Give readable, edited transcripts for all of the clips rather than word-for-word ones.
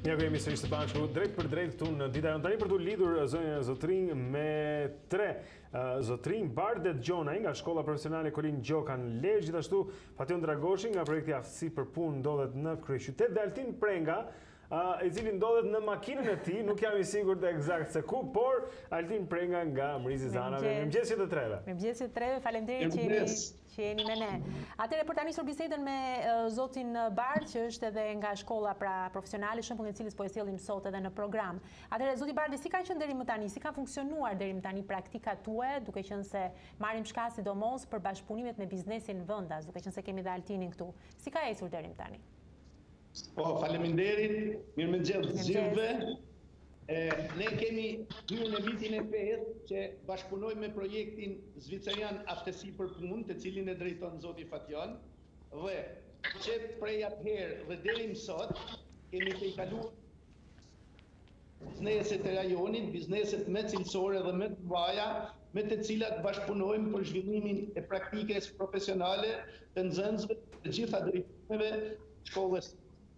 Ja ku jemi sërish të bashku drejt për drejt këtu në dita jonë. Tani për të lidhur zonjën Zotrinj me tre zotrinj Bardet Gjonaj nga Shkolla Profesionale Kolin Gjokan Lezhë, gjithashtu Fation Dragoshi nga projekti Aftësi për Punë ndodhet në kryeqytet, dhe Altin Prenga i cili ndodhet në makinën e tij, nuk jam i sigurt eksakt se ku, por Altin Prenga nga Mrizi Zanave. Mirëmëngjes të treve. Mirëmëngjes të treve, faleminderit që jeni me ne. Atëherë për ta nisur bisedën me zotin Bardh, që është edhe nga shkolla profesionale, shembull e cilës po e sjellim sot edhe në program. Atëherë zoti Bardh, si ka qenë deri më tani, si ka funksionuar deri më tani praktikat tuaja, duke qenë se marrim shkas sidomos për bashkëpunimet me biznesin vendas, duke qenë se kemi dhe Altinin këtu. Si ka ecur deri më tani? Po, faleminderit, mirëmëngjes të gjithëve. Ne kemi hyrë në vitin e 5 që bashkëpunojmë me projektin Zvicerian Aftësi për Punë, të cilin e drejton zoti Fation, dhe që prej atëherë dhe deri më sot kemi tejkaluar bizneset e rajonit, bizneset më cilësore dhe më të mëdha, me të cilat bashkëpunojmë për zhvillimin e praktikës profesionale të nxënësve të gjitha drejtimeve shkollës.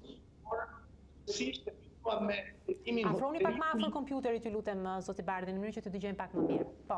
Afroni pak më afër kompjuterit, ju lutem, zoti Bardh, në mënyrë që të dëgjojmë pak më mirë. Po.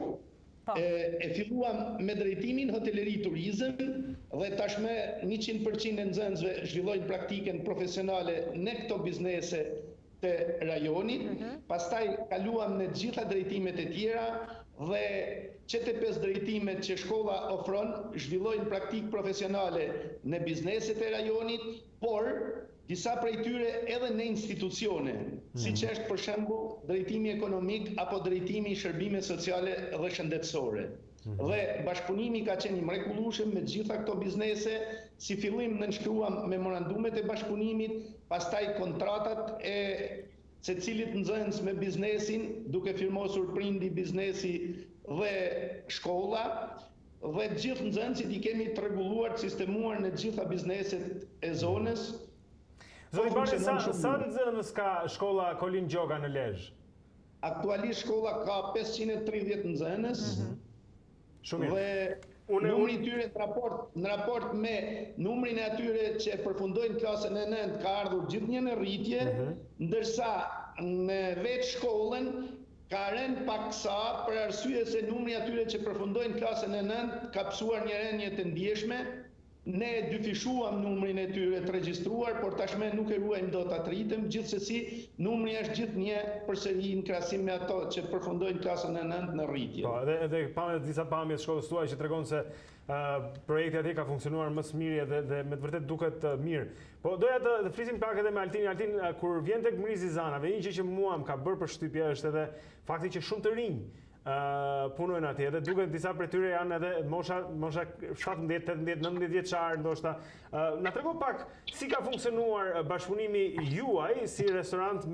E filluam me drejtimin hoteleri turizëm dhe tashmë 100% e nxënësve zhvillojnë praktikën profesionale në këto biznese të rajonit. Pastaj kaluam në gjitha drejtimet e tjera dhe që të 5 drejtimet që shkolla ofron zhvillojnë praktikë profesionale në bizneset e rajonit, por disa prej tyre edhe në institucione, siç është për shembull drejtimi ekonomik apo drejtimi i shërbime sociale dhe shëndetësore. Dhe bashkëpunimi ka qenë i mrekullueshëm me gjitha këto biznese. Si fillim nënshkruam memorandumet e bashkëpunimit, pastaj kontratat e secilit nxënës me biznesin, duke firmosur prindi, biznesi dhe shkolla, dhe gjithë nxënësit i kemi të rregulluar, të sistemuar në gjitha bizneset e zonës. Zoti Bardh, sa nxënës ka shkolla Kolin Gjoka në Lezhë? Aktualisht shkolla ka 530 nxënës. Shumë mirë. Dhe numri i tyre në raport me numrin e atyre që përfundojnë klasën e 9 ka ardhur gjithnjë në rritje, ndërsa në vetë shkollën ka rënë paksa për arsye se numri i atyre që përfundojnë klasën e 9 ka pësuar një rënje të ndjeshme. Ne dyfishuam numrin e tyre të regjistruar, por tashmë nuk e ruajmë dot atë ritëm, gjithsesi numri është gjithnjë përsëri në krahasim me ato që përfundojnë klasën e 9 në rritje. Po, edhe disa pamje të shkollës tuaj që tregon se projekti atje ka funksionuar më së miri dhe me të vërtet duket mirë. Po doja të flisim pak edhe me Altin. Altin, kur vjen tek Mrizi Zanave, një gjë që mua më ka bërë përshtypje është edhe fakti që shumë të rinj punojnë atje, dhe duket disa prej tyre janë edhe mosha 17, 18, 19 vjeçar ndoshta. Na trego pak si ka funksionuar bashkëpunimi juaj si restorant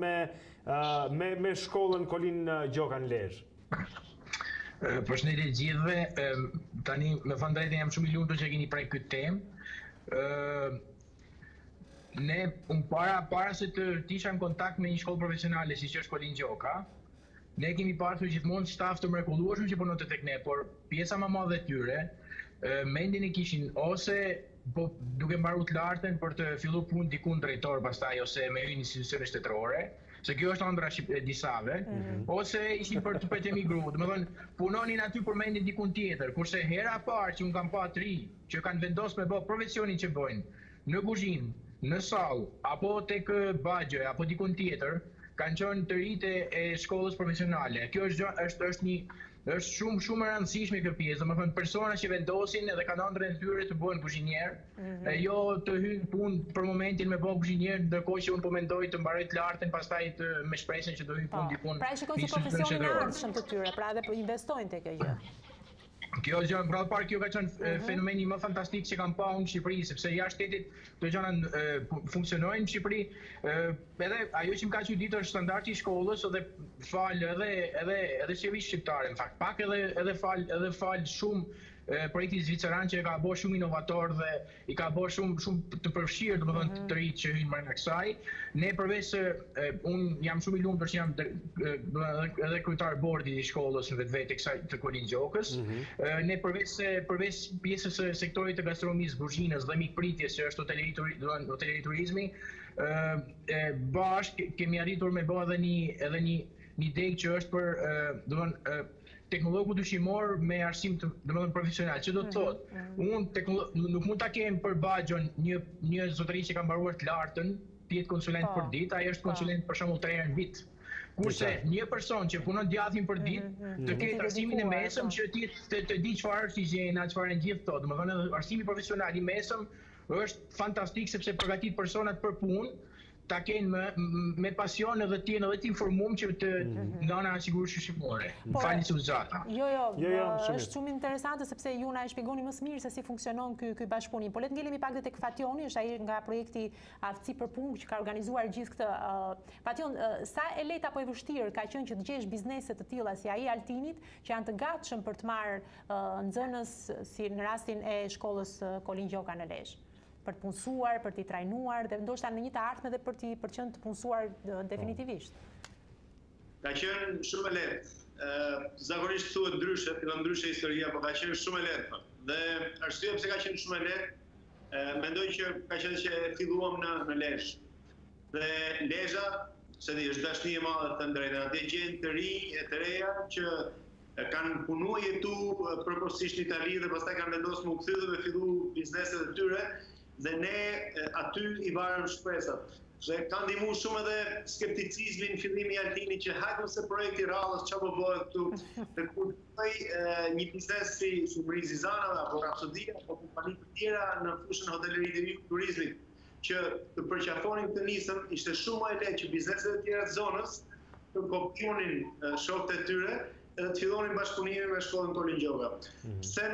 me shkollën Kolin Gjokan Lezhë. Përshëndetje gjithëve. Tani me thënë drejtën jam shumë i lumtur që keni prej këtë temë. Ne para se të isha në kontakt me një shkollë profesionale siç është Kolin Gjoka, ne kemi pasur gjithmonë staf të mrekullueshëm që punonte tek ne, por pjesa më e madhe e tyre mendjen e kishin ose duke mbaruar të lartën për të filluar punë diku drejtor pastaj, ose me hyrje në institucione shtetërore, se kjo është ëndra e disave, ose ishin për të emigruar. Domethënë punonin aty për mendjen diku tjetër, kurse hera e parë që un kam pa të ri që kanë vendosur me bë profesionin që bëjnë në kuzhinë, në sallë, apo tek bagje, apo diku tjetër, kanë qenë të rritë e shkollës profesionale. Kjo është shumë e rëndësishme kjo pjesë, domethënë persona që vendosin edhe kanë ëndrrën e tyre të bëhen kuzhinier, jo të hyjnë punë për momentin me bë kuzhinier, ndërkohë që unë po mendoj të mbaroj të lartën, pastaj me shpresën që do hyj punë diku. Pra shikojnë si profesionin e ardhshëm të tyre, pra edhe investojnë tek kjo gjë. Kjo gjë në parë kjo ka qenë fenomeni më fantastik që kam pa unë në Shqipëri, sepse jashtë shtetit këto gjëra funksionojnë në Shqipëri. Edhe ajo që më ka çuditur është standardi i shkollës, edhe fal edhe shërbim shqiptare, në fakt pak edhe fal shumë projekti zviceran që e ka bërë shumë inovator dhe i ka bërë shumë të përfshirë, domethënë të rinjt që hyjnë brenda kësaj. Ne përveç se unë jam shumë i lumtur që jam edhe kryetar i bordit i shkollës në vetvete kësaj të Kolin Gjokës. Ne përveç pjesës së sektorit të gastronomisë, kuzhinës dhe mikpritjes që është hoteleri turizmi, bashkë kemi arritur me bë edhe një degë që është për teknologu dyshimor me arsim domethënë profesional, që do të thotë, unë nuk mund ta kem për baxhon një zotëri që ka mbaruar të lartën, të jetë konsulent për ditë, ai është konsulent për shembull 3 herë në vit. Kurse një person që punon djathin për ditë, të ketë arsimin e mesëm që të di çfarë është higjiena, çfarë janë gjithë këto, domethënë arsimi profesional i mesëm është fantastik sepse përgatit personat për punë, ta kenë me pasion edhe të jenë edhe të informuar që të nga ana e sigurisë shqiptare. Falni se u zgjata. Jo, është shumë interesante sepse ju na e shpjegoni më së miri se si funksionon ky bashkëpunim. Po le të ngelemi pak tek Fationi, është ai nga projekti Aftësi për Punë që ka organizuar gjithë këtë. Fation, sa e lehtë apo e vështirë ka qenë që të gjesh biznese të tilla si ai Altinit që janë të gatshëm për të marrë nxënës si në rastin e shkollës Kolin Gjoka në Lezhë? Për të punësuar, për t'i trajnuar dhe ndoshta në një të ardhme dhe për qenë të punësuar definitivisht. Ka qenë shumë e lehtë. Zakonisht thuhet ndryshe, fillon ndryshe historia, por ka qenë shumë e lehtë. Dhe arsyeja pse ka qenë shumë e lehtë, mendoj që ka qenë që filluam në Lezhë. Dhe Lezhë, se di, është dashni e madhe të drejtë, atje gjen të ri e të reja që kanë punuar jetu përkohësisht në Itali dhe pastaj kanë vendosur më u kthy dhe me fillu bizneset e tyre. Dhe ne aty i varëm shpresat. Se ka ndihmuar shumë edhe skepticizmi në fillim i Altinit që hajde se projekti rradhës çfarë po bëhet këtu. Dhe kur një biznes si Mrizizana apo Rapsodia apo kompani të tjera në fushën e hotelerisë dhe turizmit që të përqafonin të nisën, ishte shumë më e lehtë që bizneset e tjera të zonës të kopionin shokët e tyre edhe të fillonin bashkëpunimin me shkollën Kolin Gjoka. Pse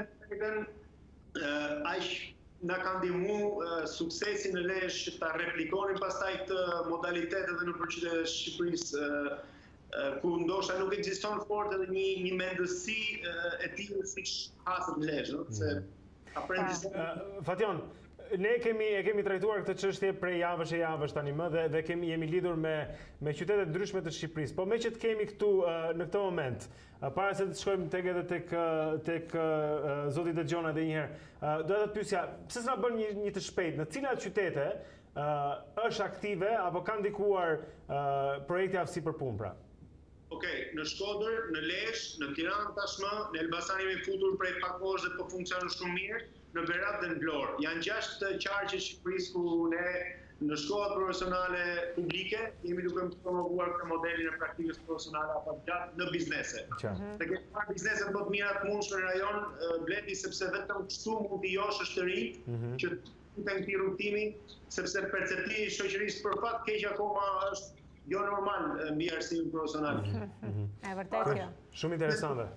aq na kanë ndihmuar suksesi në Lezhë ta replikonin pastaj këtë modalitet edhe në qytetet e Shqipërisë, ku ndoshta nuk ekziston fort edhe një mendësi e tillë siç haset në Lezhë, se Fation, ne kemi trajtuar këtë çështje prej javësh tani më dhe jemi lidhur me qytete ndryshme të Shqipërisë. Po me që të kemi këtu në këtë moment, para se të shkojmë tek zoti Dexhona edhe një herë, doja të pyesja, pse s'na bën një të shpejtë, në cilat qytete është aktive apo ka ndikuar projekti Aftësi për Punë pra? Okej, në Shkodër, në Lezhë, në Tiranë tashmë, në Elbasan jemi futur prej pak kohësh dhe po funksionon shumë mirë, në Berat dhe në Vlorë. Janë 6 qarqe Shqipërisë ku ne në shkollat profesionale publike jemi duke promovuar këtë modelin e praktikës profesionale apo gjatë në biznese. Dhe këto biznese më të mira të mundshme në rajon, Blendi, sepse vetëm kështu mund t'i josh është të ri që të këtij rrugtimi, sepse perceptimi i shoqërisë për fat keq akoma është jo normal mbi arsimin profesional. E vërtetë kjo. Shumë interesante.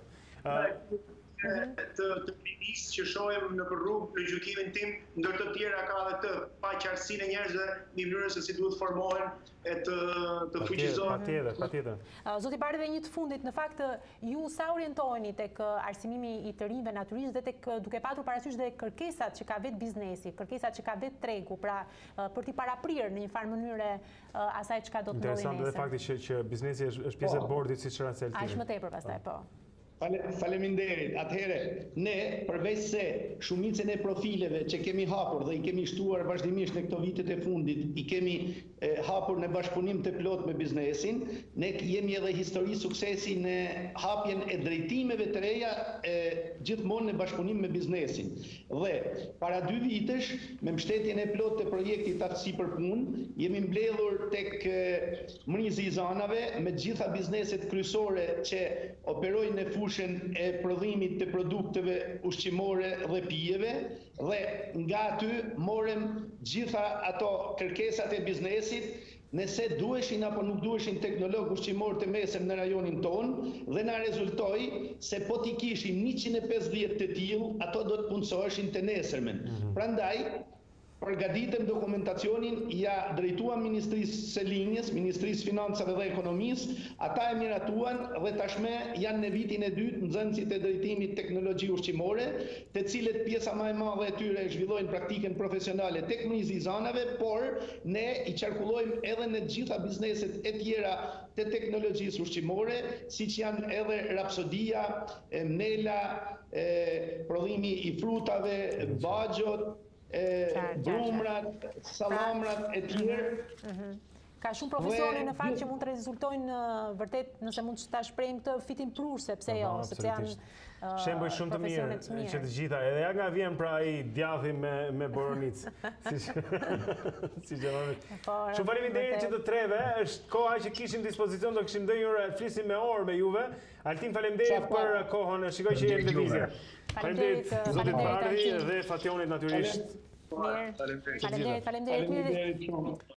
Të rinisë që shohem në rrugë në gjykimin tim, ndër të tjera ka edhe të paqartësinë e njerëzve në mënyrën se si duhet formohen e të fuqizohen. Patjetër. Zoti Bardhi, dhe një të fundit, në fakt ju sa orientoheni tek arsimimi i të rinjve natyrisht dhe tek duke patur parasysh dhe kërkesat që ka vetë biznesi, kërkesat që ka vetë tregu, pra për t'i paraprirë në një farë mënyre asaj çka do të ndodhë nesër. Interesante dhe fakti që biznesi është pjesë e bordit siç raste Altini. Aq më tepër pastaj po. Faleminderit. Atëherë, ne përveç se shumicën e profileve që kemi hapur dhe i kemi shtuar vazhdimisht në këto vitet e fundit, i kemi hapur në bashkëpunim të plot me biznesin, ne jemi edhe histori suksesi në hapjen e drejtimeve të reja gjithmonë në bashkëpunim me biznesin. Dhe para 2 vitesh, me mbështetjen e plot të projektit Aftësi për Punë, jemi mbledhur tek Mrizizanave me gjitha bizneset kryesore që operojnë në fushën e prodhimit të produkteve ushqimore dhe pijeve, dhe nga aty morëm gjitha ato kërkesat e biznesit, nëse duheshin apo nuk duheshin teknolog ushqimor të mesëm në rajonin ton, dhe na rezultoi se po t'i kishim 150 të tillë, ato do të punësoheshin të nesërmen. Prandaj përgatitëm dokumentacionin, ja drejtuam Ministrisë së Linjës, Ministrisë Financave dhe Ekonomisë, ata e miratuan dhe tashme janë në vitin e 2 nxënësit e drejtimit teknologji ushqimore, të cilët pjesa më e madhe e tyre zhvillojnë praktikën profesionale tek Mrizizanave, por ne i qarkullojmë edhe në gjitha bizneset e tjera të teknologjisë ushqimore, siç janë edhe Rapsodia, Mela, prodhimi i frutave, baxhot, brumrat, salamrat e tjerë. Ka shumë profesione në fakt që mund të rezultojnë vërtet nëse mund të ta shprehim këtë fitim prur, sepse jo, sepse janë shembuj shumë të mirë që të gjitha, edhe ja nga vjen pra ai djathi me boronicë. Si shumë faleminderit që të treve, është koha që kishim dispozicion, do kishim ndonjëherë flisim me orë me juve. Altin faleminderit për kohën, shikoj që jeni lëvizje. Faleminderit zotit Bardhi dhe Fationit natyrisht. Faleminderit.